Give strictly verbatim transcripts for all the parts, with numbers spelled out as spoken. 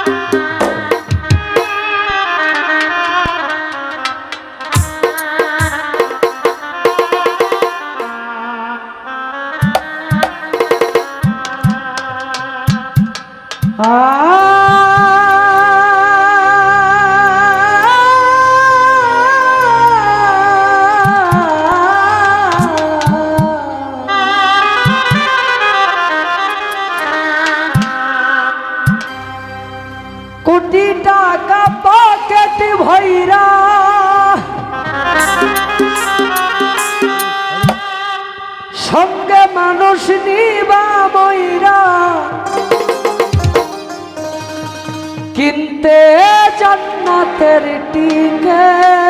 কোটি টাকা পকেট ভৈরা সঙ্গে মানুষ নিবা ময়রা কিনতে জান্নাতের টিকে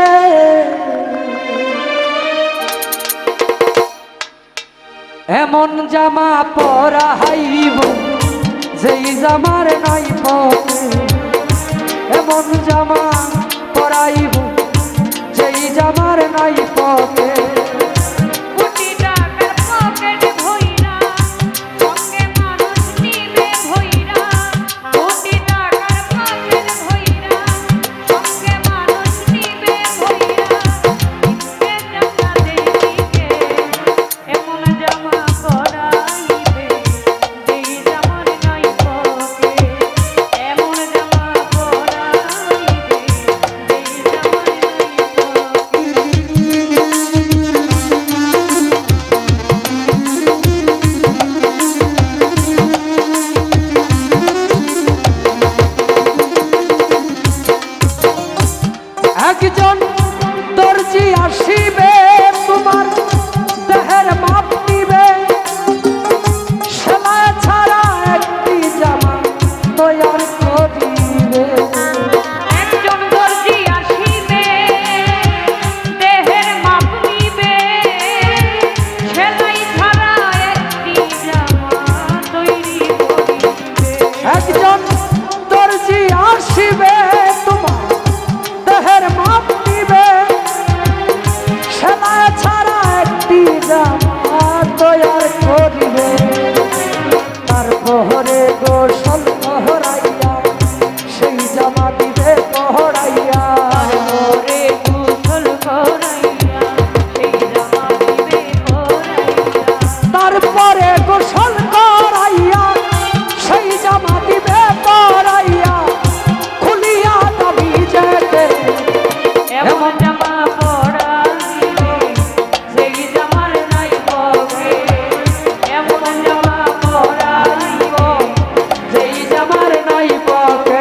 এমন জামা পরাইব যেই জামার নাই পকে এমন জামা পরাইব যেই জামার নাই পকে একজন দর্জি আসিবে তোমার দেহের মাপ নিবে সেলাই ছাড়া একটি জামা তৈয়ার করিবে একজন দর্জি আসিবে দেহের মাপ নিবে সেলাই ছাড়া একটি জামা তৈরি করিবে একজন দর্জি আসিবে তোমার দেহের মাপ নিবে সেলাই ছাড়া একটি জামা তৈয়ার করিবে তারপরে গোসল পহরাইয়া সেই জামা দিবে পহরাইয়া তারপরে গোসল করাইয়া সেই জামা দিবে পরাইয়া তারপরে গোসল করাইয়া সেই জামা দিবে পরাইয়া খুলিয়া দাবি যেতে এমন জামা পরাইবে সেই জামার নাই পকে এমন জামা পরাইব যেই জামার নাই পকে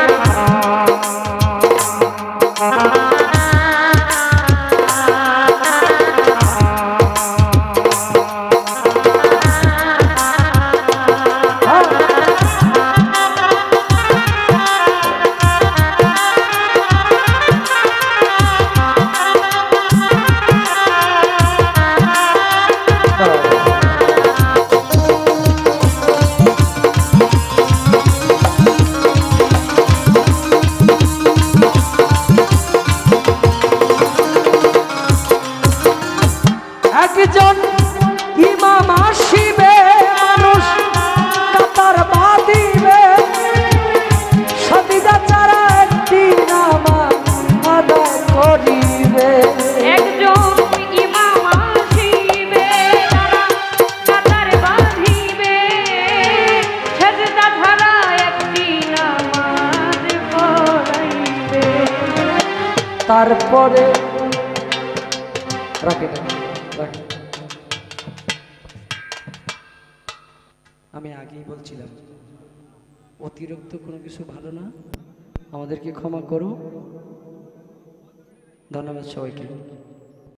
একজন ইমাম আসিবে মানুষ কাতার বাঁধিবে সদিদা ছাড়া একটি নামাজ আদায় করিবে একজন ইমাম আসিবে তারা কাতার বাঁধিবে সেজদা ছাড়া একটি নামাজ পড়াইবে তারপরে রাখে রাখে আমি আগেই বলছিলাম অতিরিক্ত কোনো কিছু ভালো না আমাদেরকে ক্ষমা করো ধন্যবাদ সবাইকে।